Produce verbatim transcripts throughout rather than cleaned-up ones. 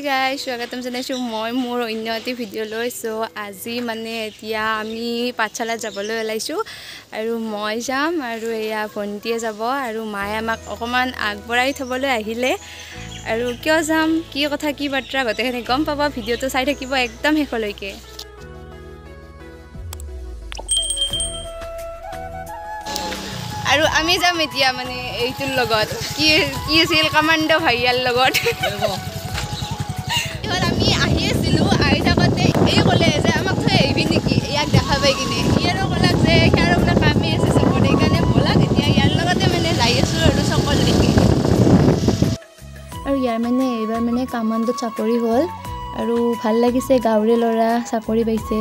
guys, স্বাগতম জনাইছো মই মোৰ অন্য এটা ভিডিও লৈ সো আজি মানে এতিয়া আমি পাঠশালা যাবলৈ ওলাইছো আৰু মই যাম আৰু এয়া ভন্টিয়ে যাব আৰু মায়ে আমাক অকমান আগবঢ়াই থবলৈ আহিলে আৰু কিয় যাম কি কথা কি বাৰ্তা গতেখিনি গম পাবা ভিডিওটো চাই থাকিব একদম শেষলৈকে আৰু আমি যাম এতিয়া মানে এইটোৰ লগত কি কি আছিল কমান্ডো ভাইয়াৰ লগত এবাৰ আমি আহি আছিলো আহি থাকোতে এই ক'লে যে আমাক থৈ আহিবি নেকি ইয়াক দেখা পাই কিনে ইয়াৰো ক'লাক যে ইয়াৰো বোলে কামে আছে চকত সেইকাৰণে ব'লাক এতিয়া ইয়াৰ লগতে মানে যাই আছো আৰু চকত দেখি আৰু ইয়াৰ মানে এইবাৰ মানে কামাণ্ডোত চাকৰি হ'ল আৰু ভাল লাগিছে গাঁৱৰে ল'ৰা চাকৰি পাইছে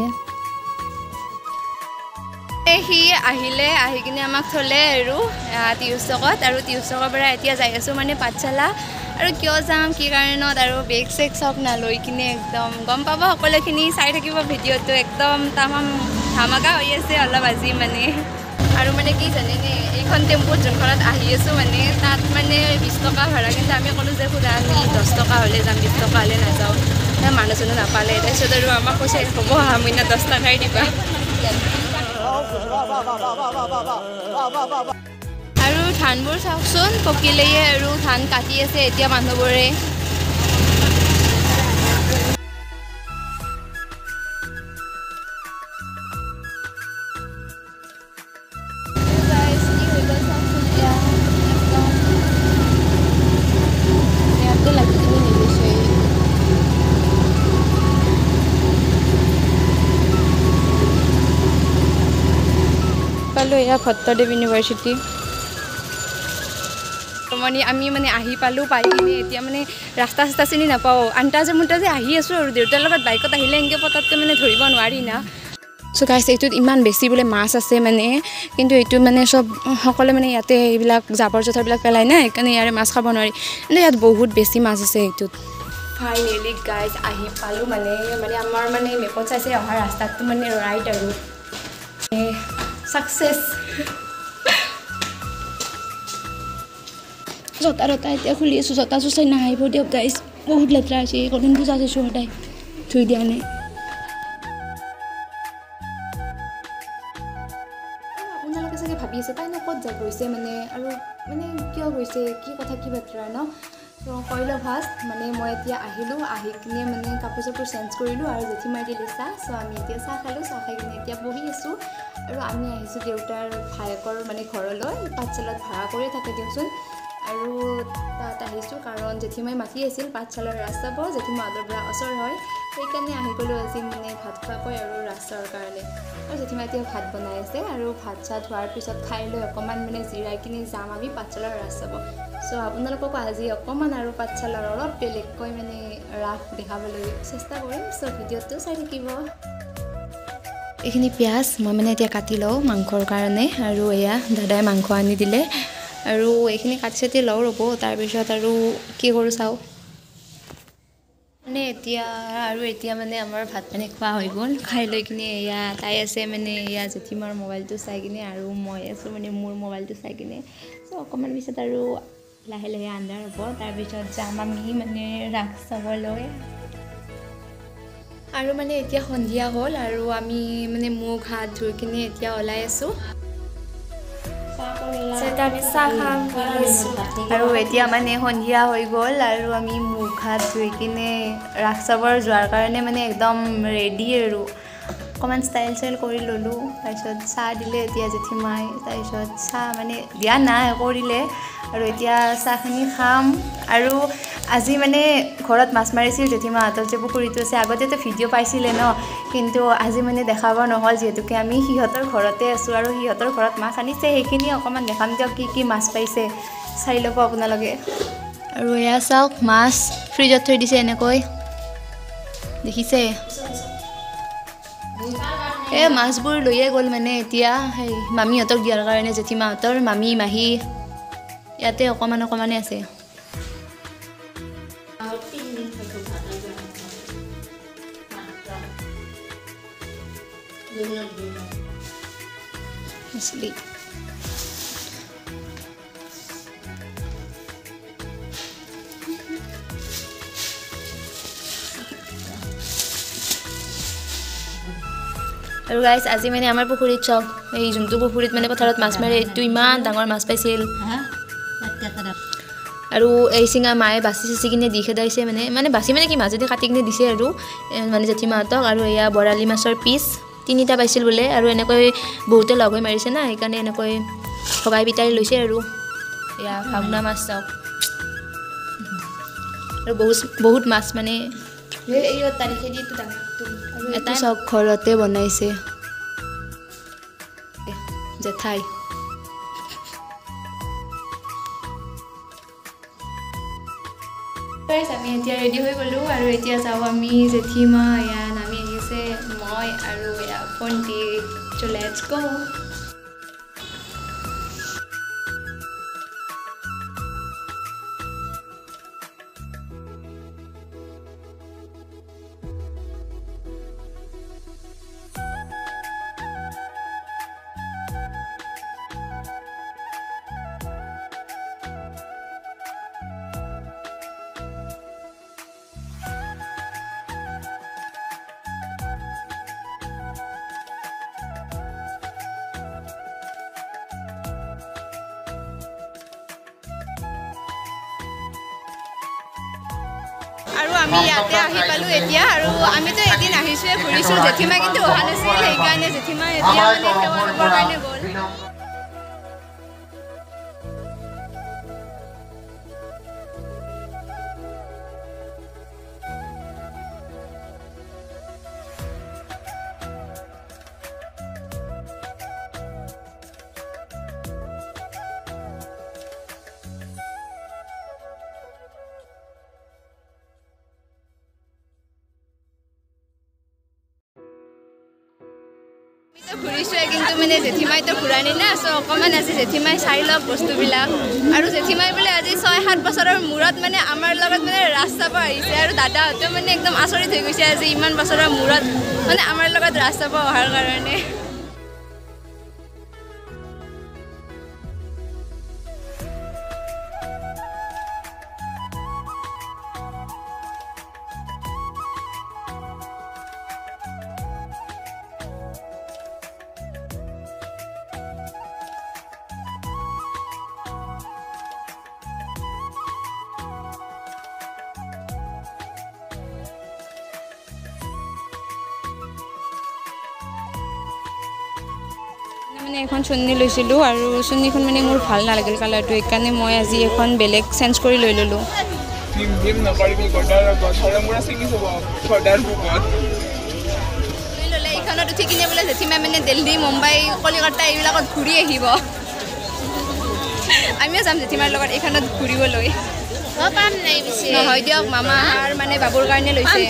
সি আহিলে আহি কিনে আমাক থলে আৰু টিউচকত আৰু টিউচকৰ পৰা এতিয়া যাই আছো মানে পাঠশালা আৰু কিয় যাম কি কাৰণত আৰু বেগ চেগ চব নালৈ কিনে একদম গম পাব সকলোখিনি চাই থাকিব ভিডিঅ'টো একদম তামাম ধামাকা হৈ আছে অলপ আজি মানে আৰু মানে কি জানেনে এইখন টেম্পুত যোনখনত আহি আছো মানে তাত মানে বিশ টকা ভাড়া কিন্তু আমি ক'লো যে খুদা আমি দহ টকা হ'লে যাম বিশ টকা হ'লে নাযাওঁ মানুহজনো নাপালে তাৰপিছত আৰু আমাক কৈছে হ'ব আমি না দহ টকাই দিবা আৰু ধানবোৰ চাওকচোন পকিলেয়ে আৰু ধান কাটি আছে এতিয়া মানুহবোৰে পালো এয়া ভট্টদেৱ ইউনিভাৰ্চিটি মানে আমি মানে আহি পালোঁ পাই কিনে এতিয়া মানে ৰাস্তা চাস্তা চিনি নাপাওঁ আন্তাজে মুন্তাজে আহি আছোঁ আৰু দেউতাৰ লগত বাইকত আহিলে এনেকৈ পটককৈ মানে ধৰিব নোৱাৰি না চ' গাইছ এইটোত ইমান বেছি বোলে মাছ আছে মানে কিন্তু এইটো মানে চব সকলোৱে মানে ইয়াতে এইবিলাক জাবৰ জোথৰবিলাক পেলাই না সেইকাৰণে ইয়াৰে মাছ খাব নোৱাৰি কিন্তু ইয়াত বহুত বেছি মাছ আছে এইটোত ফাইনেলি গাইজ আহি পালোঁ মানে মানে আমাৰ মানে মেপত চাইছে অহা ৰাস্তাটো মানে ৰাইট আৰু সাকসেস জোতা ৰতা এতিয়া খুলি আছোঁ জোতা চোচাই নাহিব দিয়ক গাইজ বহুত লেতেৰা হৈছে কঠিন পূজা চাইছোঁ সদায় ধুই দিয়া নাই আপোনালোকে চাগে ভাবি আছে তাইনো ক'ত যাব গৈছে মানে আৰু মানে কিয় গৈছে কি কথা কি বাতৰা ন তো কৈ লওঁ ফাৰ্ষ্ট মানে মই এতিয়া আহিলোঁ আহি কিনে মানে কাপোৰ চাপোৰ চেঞ্জ কৰিলোঁ আৰু জেঠীমাই দিলে চাহ চ' আমি এতিয়া চাহ খালোঁ চাহ খাই কিনে এতিয়া বহি আছোঁ আৰু আমি আহিছোঁ দেউতাৰ ভায়েকৰ মানে ঘৰলৈ পাঠশালাত ভাড়া কৰি থাকে দিয়কচোন আৰু তাত আহিছোঁ কাৰণ জেঠীমাই মাতি আছিল পাঠশালাৰ ৰাস চাব জেঠীমাহঁতৰ পৰা ওচৰ হয় সেইকাৰণে আহি গ'লোঁ আজি মানে ভাত খোৱাকৈ আৰু ৰাস চাবৰ কাৰণে আৰু জেঠীমাই এতিয়া ভাত বনাই আছে আৰু ভাত চাত হোৱাৰ পিছত খাই লৈ অকণমান মানে জিৰাই কিনে যাম আমি পাঠশালাৰ ৰাস চাব চ' আপোনালোককো আজি অকণমান আৰু পাঠশালাৰ অলপ বেলেগকৈ মানে ৰাস দেখাবলৈ চেষ্টা কৰিম চ' ভিডিঅ'টো চাই থাকিব এইখিনি পিঁয়াজ মই মানে এতিয়া কাটি লওঁ মাংসৰ কাৰণে আৰু এয়া দাদাই মাংস আনি দিলে আৰু এইখিনি কাটি চাটি লওঁ ৰ'ব তাৰপিছত আৰু কি কৰোঁ চাওঁ মানে এতিয়া আৰু এতিয়া মানে আমাৰ ভাত পানী খোৱা হৈ গ'ল খাই লৈ কিনে এয়া তাই আছে মানে এয়া জেঠীমাৰ মোবাইলটো চাই কিনে আৰু মই আছোঁ মানে মোৰ মোবাইলটো চাই কিনে চ' অকণমান পিছত আৰু লাহে লাহে আন্ধাৰ হ'ব তাৰপিছত যাম আমি মানে ৰাস চাবলৈ আৰু মানে এতিয়া সন্ধিয়া হ'ল আৰু আমি মানে মুখ হাত ধুই কিনে এতিয়া ওলাই আছোঁ আৰু এতিয়া মানে সন্ধিয়া হৈ গ'ল আৰু আমি মুখ হাত ধুই কিনে ৰাস চাবৰ যোৱাৰ কাৰণে মানে একদম ৰেডি আৰু অকণমান ষ্টাইল ষ্টাইল কৰি ল'লোঁ তাৰপিছত চাহ দিলে এতিয়া জেঠীমাই তাৰপিছত চাহ মানে দিয়া নাই কৰিলে আৰু এতিয়া চাহখিনি খাম আৰু আজি মানে ঘৰত মাছ মাৰিছিল জেঠীমাহঁতৰ যে পুখুৰীটো আছে আগতেতো ভিডিঅ' পাইছিলে ন কিন্তু আজি মানে দেখাব নহ'ল যিহেতুকে আমি সিহঁতৰ ঘৰতে আছোঁ আৰু সিহঁতৰ ঘৰত মাছ আনিছে সেইখিনি অকণমান দেখাম দিয়ক কি কি মাছ পাইছে চাই ল'ব আপোনালোকে আৰু এয়া চাওক মাছ ফ্ৰিজত থৈ দিছে এনেকৈ দেখিছে এই মাছবোৰ লৈয়ে গ'ল মানে এতিয়া সেই মামীহঁতক দিয়াৰ কাৰণে জেঠীমাহঁতৰ মামী মাহী ইয়াতে অকণমান অকণমানে আছে asli আৰু গাইজ আজি মানে আমাৰ পুখুৰীত চক এই যোনটো পুখুৰীত মানে পথাৰত মাছ মাৰে এইটো ইমান ডাঙৰ মাছ পাইছিল আৰু এই চিঙা মায়ে বাচি চিচি কিনে দি খেদাইছে মানে মানে বাচি মানে কি মাজেদি কাটি কিনে দিছে আৰু মানে জেঠীমাহঁতক আৰু এয়া বৰালি মাছৰ পিচ তিনিটা পাইছিল বোলে আৰু এনেকৈ বহুতে লগ হৈ মাৰিছে না সেইকাৰণে এনেকৈ ভগাই পিটাই লৈছে আৰু এয়া ভাওনা মাছ চাওক আৰু বহুত বহুত মাছ মানে এটা চাওক ঘৰতে বনাইছে জেঠাই আমি এতিয়া ৰেডি হৈ গ'লোঁ আৰু এতিয়া যাওঁ আমি জেঠীমা এয়া নামি আহিছে মই আৰু এয়া ভণ্টি চ' লেটছ গ' আৰু আমি ইয়াতে আহি পালোঁ এতিয়া আৰু আমিতো এদিন আহিছোঁৱে ঘূৰিছোঁ জেঠীমা কিন্তু অহা নাছিল সেইকাৰণে জেঠীমা এতিয়া মানে সেৱা ল'বৰ কাৰণে গ'ল ঘূৰিছোৱে কিন্তু মানে জেঠীমাইতো ঘূৰা নি না চ' অকণমান আজি জেঠীমাই চাই লওক বস্তুবিলাক আৰু জেঠীমাই বোলে আজি ছয় সাত বছৰৰ মূৰত মানে আমাৰ লগত মানে ৰাস চাব আহিছে আৰু দাদাহঁতেও মানে একদম আচৰিত হৈ গৈছে আজি ইমান বছৰৰ মূৰত মানে আমাৰ লগত ৰাস চাব অহাৰ কাৰণে মানে এখন চুন্নি লৈছিলোঁ আৰু চুন্নিখন মানে মোৰ ভাল নালাগিল কালাৰটো সেইকাৰণে মই আজি এখন বেলেগ চেঞ্জ কৰি লৈ ল'লোঁ লৈ ল'লে এইখনত উঠি কিনে বোলে জেঠীমাই মানে দিল্লী মুম্বাই কলিকতা এইবিলাকত ঘূৰি আহিব আমিও যাম জেঠীমাৰ লগত এইখনত ঘূৰিবলৈ পাম নাই পিছে নহয় দিয়ক মামা আৰু মানে বাবুৰ কাৰণে লৈছে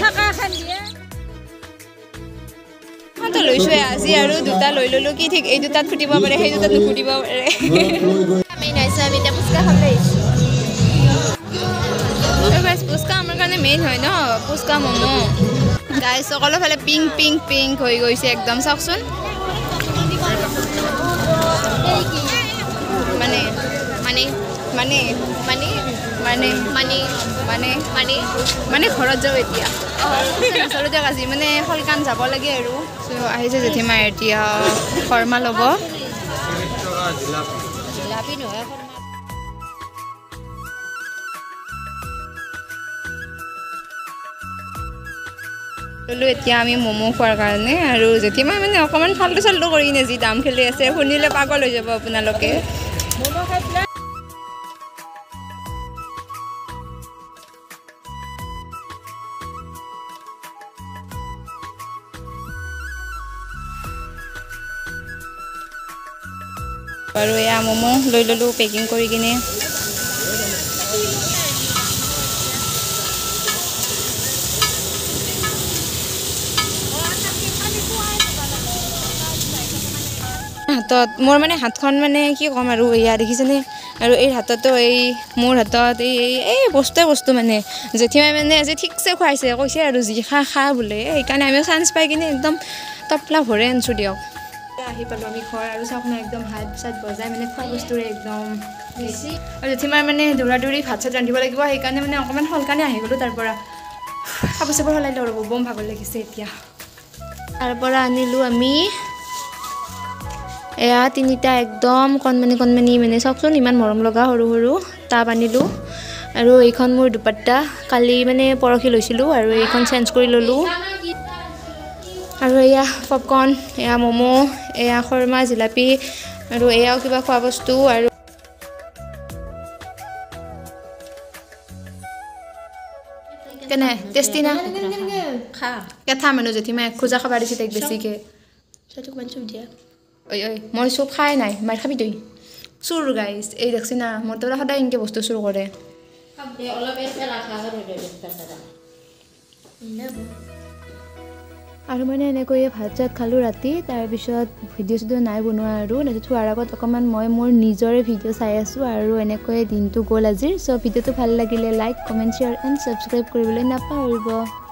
লৈছোৱে আজি আৰু দুটা লৈ ল'লোঁ কি ঠিক এই দুটাত ফুটিব পাৰে সেই দুটাত নুফুটিব পাৰে আমি নাইছোঁ আমি এতিয়া ফুচকা খাবলৈ আহিছোঁ ফুচকা আমাৰ কাৰণে মেইন হয় ন ফুচকা ম'ম' গাইজ সকলো ফালে পিংক পিংক পিংক হৈ গৈছে একদম চাওকচোন মানে মানে মানে মানে মানে মানে মানে মানে মানে ঘৰত যাওঁ এতিয়া ওচৰতে আজি মানে শলকান যাব লাগে আৰু আহিছে জেঠীমাই এতিয়া শৰ্মা ল'ব ল'লোঁ এতিয়া আমি ম'ম' খোৱাৰ কাৰণে আৰু জেঠীমাই মানে অকণমান ফাল্টু চাল্টু কৰি কিনে যি দাম খেলি আছে শুনিলে পাগল হৈ যাব আপোনালোকে আৰু এয়া ম'ম' লৈ ল'লোঁ পেকিং কৰি কিনে হাতত মোৰ মানে হাতখন মানে কি ক'ম আৰু এয়া দেখিছেনে আৰু এই হাততো এই মোৰ হাতত এই এই বস্তুৱে বস্তু মানে জেঠীমাই মানে আজি ঠিকছে খুৱাইছে কৈছে আৰু যি খা খা বোলে সেইকাৰণে আমি চান্স পাই কিনে একদম তপলা ভৰে আনিছোঁ দিয়ক আহি পালোঁ আমি ঘৰ আৰু চাওক না একদম হাত চাত বজাই মানে খোৱা বস্তুৰে একদম বেছি আৰু জেঠীমাৰ মানে দৌৰা দৌৰি ভাত চাত ৰান্ধিব লাগিব সেইকাৰণে মানে অকণমান সোনকালে আহি গ'লোঁ তাৰ পৰা কাপোৰ চাপোৰ সলাই লওঁ ৰ'ব বম ভাগৰ লাগিছে এতিয়া তাৰ পৰা আনিলোঁ আমি এয়া তিনিটা একদম কণমানি কণমানি মানে চাওকচোন ইমান মৰম লগা সৰু সৰু টাব আনিলোঁ আৰু এইখন মোৰ দুপাট্টা কালি মানে পৰহি লৈছিলোঁ আৰু এইখন চেঞ্জ কৰি ল'লোঁ আৰু এয়া পপকৰ্ণ এয়া ম'ম' এয়া খৰ্মা জিলাপি আৰু এয়াও কিবা খোৱা বস্তু আৰু কেনে টেষ্টি না কেথা মানুহ জেঠিমাই এক খোজা খাব দিছে তাইক বেছিকৈ ঐ ঐ মই চুপ খাই নাই মাৰ খাবি তই চুৰ গাইছ এই দেখছি না মোৰ তোৰা সদায় এনেকৈ বস্তু চুৰ কৰে আৰু মানে এনেকৈয়ে ভাত চাত খালোঁ ৰাতি তাৰপিছত ভিডিঅ' চিডিঅ' নাই বনোৱা আৰু তাৰপিছত খোৱাৰ আগত অকণমান মই মোৰ নিজৰে ভিডিঅ' চাই আছোঁ আৰু এনেকৈয়ে দিনটো গ'ল আজিৰ চ' ভিডিঅ'টো ভাল লাগিলে like comment share and subscribe কৰিবলৈ নাপাহৰিব।